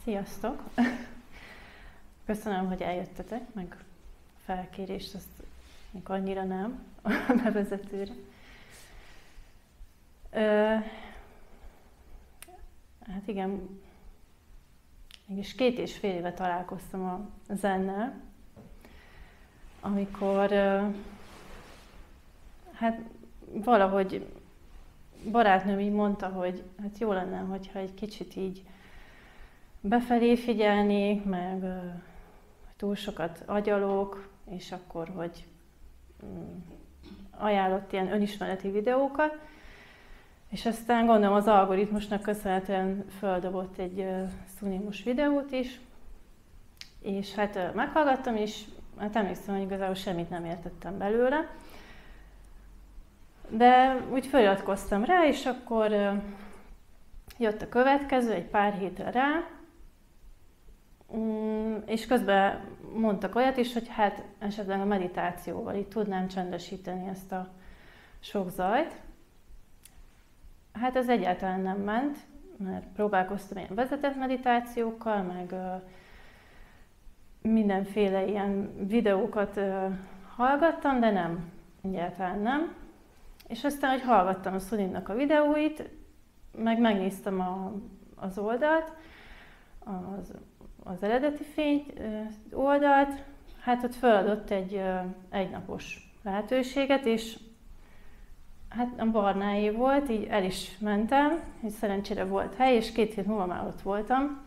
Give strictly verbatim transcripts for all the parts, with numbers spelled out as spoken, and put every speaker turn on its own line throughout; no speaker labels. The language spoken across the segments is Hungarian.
Sziasztok! Köszönöm, hogy eljöttetek, meg a felkérést, azt még annyira nem a bevezetőre. Ö, hát igen, mégis két és fél éve találkoztam a zennel, amikor ö, hát valahogy barátnőm így mondta, hogy hát jó lenne, hogyha egy kicsit így befelé figyelnék, meg uh, túl sokat agyalok, és akkor, hogy um, ajánlott ilyen önismereti videókat, és aztán gondolom az algoritmusnak köszönhetően földobott egy uh, szunimus videót is, és hát uh, meghallgattam, és hát emlékszem, hogy igazából semmit nem értettem belőle, de úgy feliratkoztam rá, és akkor uh, jött a következő, egy pár hétre rá, és közben mondtak olyat is, hogy hát esetleg a meditációval így tudnám csendesíteni ezt a sok zajt. Hát ez egyáltalán nem ment, mert próbálkoztam ilyen vezetett meditációkkal, meg uh, mindenféle ilyen videókat uh, hallgattam, de nem, egyáltalán nem. És aztán, hogy hallgattam a Sunimnak a videóit, meg megnéztem a, az oldalt, az, az eredeti fény oldalt, hát ott feladott egy egynapos lehetőséget, és hát a barnáé volt, így el is mentem, és szerencsére volt hely, és két hét múlva már ott voltam.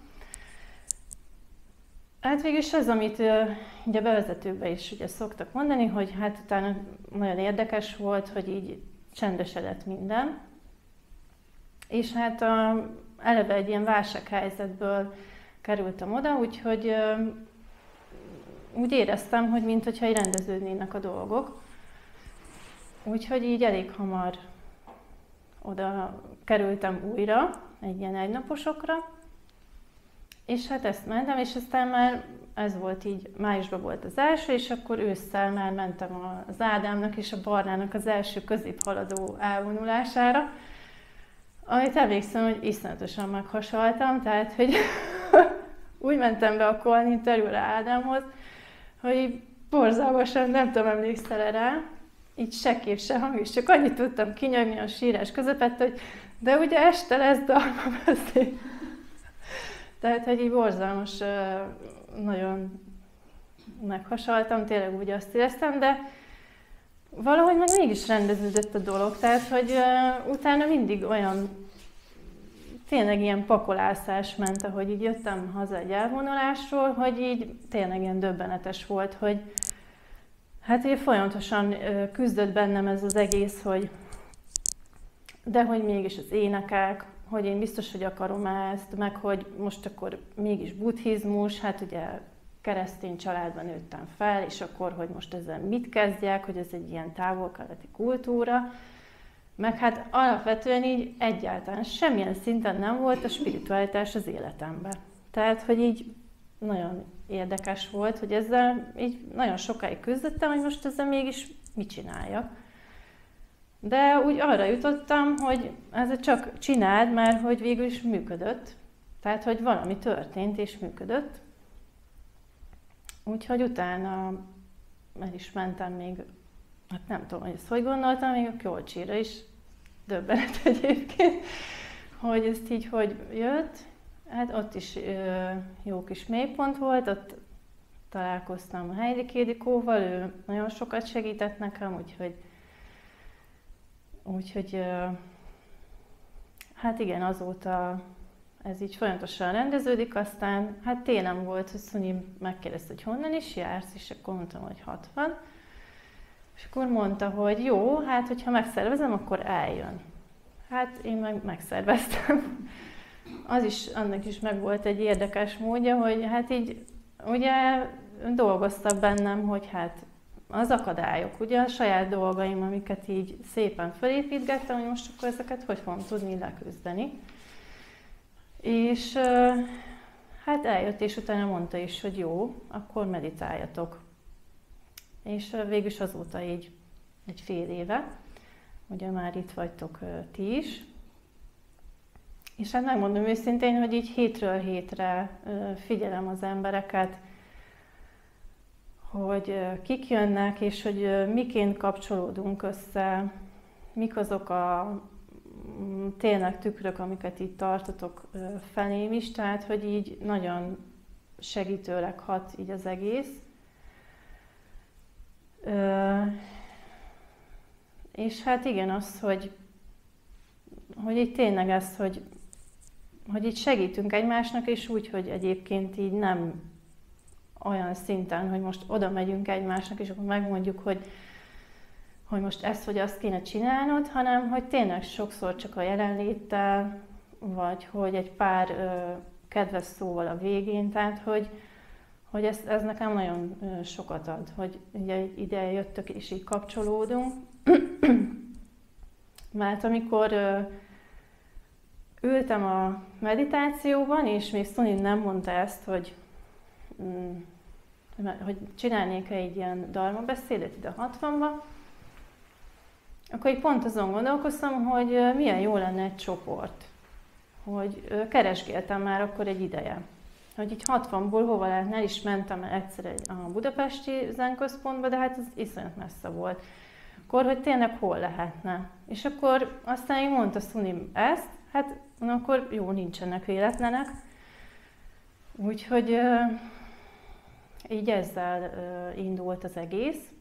Hát végülis az, amit ugye a bevezetőben is ugye szoktak mondani, hogy hát utána nagyon érdekes volt, hogy így csendesedett minden. És hát a, eleve egy ilyen válsághelyzetből kerültem oda, úgyhogy ö, úgy éreztem, hogy minthogyha így rendeződnének a dolgok. Úgyhogy így elég hamar oda kerültem újra, egy ilyen egynaposokra. És hát ezt mentem, és aztán már ez volt így, májusban volt az első, és akkor ősszel már mentem az Ádámnak és a Barnának az első középhaladó elvonulására, amit emlékszem, hogy iszonyatosan meghasaltam, tehát hogy úgy mentem be a call-interjúra Ádámhoz, hogy így borzalmasan, nem tudom, emlékszel rá, így se kép, se hang, és csak annyit tudtam kinyögni a sírás közepett, hogy de ugye este lesz dalma beszél. Tehát, hogy így borzalmas, nagyon meghasaltam, tényleg úgy azt éreztem, de valahogy meg mégis rendeződött a dolog, tehát, hogy uh, utána mindig olyan, tényleg ilyen pakolászás ment, ahogy így jöttem haza egy elvonulásról, hogy így tényleg ilyen döbbenetes volt, hogy hát így folyamatosan uh, küzdött bennem ez az egész, hogy de hogy mégis az énekek, hogy én biztos, hogy akarom ezt, meg hogy most akkor mégis buddhizmus, hát ugye keresztény családban nőttem fel, és akkor, hogy most ezzel mit kezdjek, hogy ez egy ilyen távol-keleti kultúra, meg hát alapvetően így egyáltalán semmilyen szinten nem volt a spiritualitás az életemben. Tehát, hogy így nagyon érdekes volt, hogy ezzel így nagyon sokáig küzdöttem, hogy most ezzel mégis mit csináljak. De úgy arra jutottam, hogy ez csak csináld, mert hogy végül is működött. Tehát, hogy valami történt és működött. Úgyhogy utána el is mentem még, hát nem tudom, hogy ezt hogy gondoltam, még a Kjolcsira is, döbbenet egyébként, hogy ezt így hogy jött. Hát ott is ö, jó kis mélypont volt, ott találkoztam a Heidi Kédikóval, ő nagyon sokat segített nekem, úgyhogy, úgyhogy ö, hát igen, azóta ez így folyamatosan rendeződik, aztán hát télen volt, hogy Sunim megkérdezte, hogy honnan is jársz, és akkor mondtam, hogy hatvan. És akkor mondta, hogy jó, hát hogyha megszervezem, akkor eljön. Hát én meg megszerveztem. Az is, annak is meg volt egy érdekes módja, hogy hát így ugye dolgoztak bennem, hogy hát az akadályok, ugye a saját dolgaim, amiket így szépen felépítgettem, hogy most akkor ezeket hogy fogom tudni leküzdeni. És hát eljött, és utána mondta is, hogy jó, akkor meditáljatok. És végülis azóta így egy fél éve, ugye már itt vagytok ti is. És hát megmondom őszintén, hogy így hétről hétre figyelem az embereket, hogy kik jönnek, és hogy miként kapcsolódunk össze, mik azok a tényleg tükrök, amiket így tartotok felém is, tehát hogy így nagyon segítőleg hat így az egész. És hát igen, az, hogy, hogy így tényleg ez, hogy, hogy így segítünk egymásnak, és úgy, hogy egyébként így nem olyan szinten, hogy most oda megyünk egymásnak, és akkor megmondjuk, hogy, hogy most ezt vagy azt kéne csinálnod, hanem hogy tényleg sokszor csak a jelenléttel, vagy hogy egy pár ö, kedves szóval a végén, tehát hogy, hogy ez, ez nekem nagyon ö, sokat ad, hogy ugye ide jöttök és így kapcsolódunk. Mert amikor ö, ültem a meditációban, és még Szuni nem mondta ezt, hogy mm, hogy csinálnék egy ilyen dharmabeszédet ide hatvanba, akkor így pont azon gondolkoztam, hogy milyen jó lenne egy csoport. Hogy keresgéltem már akkor egy ideje. Hogy így hatvanból hova lehetne, el is mentem egyszer a budapesti zenközpontba, de hát ez iszonyat messze volt. Akkor, hogy tényleg hol lehetne. És akkor aztán így mondta Szuni ezt, hát na, akkor jó, nincsenek véletlenek. Úgyhogy így ezzel indult az egész.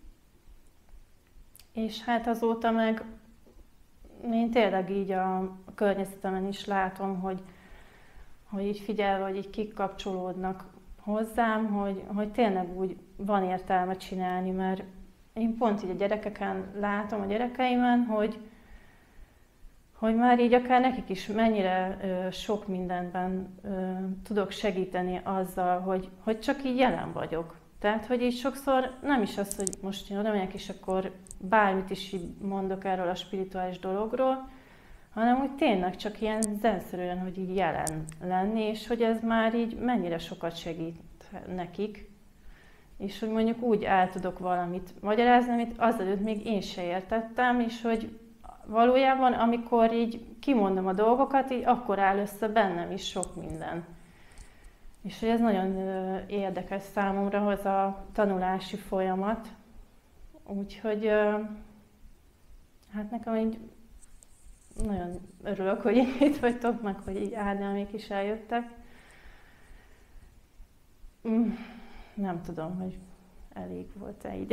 És hát azóta meg én tényleg így a környezetemen is látom, hogy, hogy így figyelve, hogy így kik kapcsolódnak hozzám, hogy, hogy tényleg úgy van értelme csinálni, mert én pont így a gyerekeken látom, a gyerekeimen, hogy, hogy már így akár nekik is mennyire ö, sok mindenben ö, tudok segíteni azzal, hogy, hogy csak így jelen vagyok. Tehát, hogy így sokszor nem is az, hogy most én oda megyek, és akkor bármit is így mondok erről a spirituális dologról, hanem úgy tényleg csak ilyen zenszerűen, hogy így jelen lenni, és hogy ez már így mennyire sokat segít nekik. És hogy mondjuk úgy el tudok valamit magyarázni, amit azelőtt még én se értettem, és hogy valójában, amikor így kimondom a dolgokat, így akkor áll össze bennem is sok minden. És hogy ez nagyon érdekes számomra, az a tanulási folyamat. Úgyhogy hát nekem így nagyon örülök, hogy itt vagytok, meg hogy így Árnyalmék is eljöttek. Nem tudom, hogy elég volt-e így.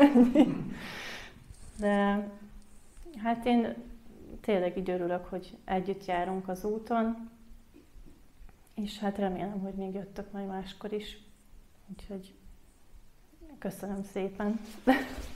De hát én tényleg így örülök, hogy együtt járunk az úton. És hát remélem, hogy még jöttök majd máskor is. Úgyhogy köszönöm szépen.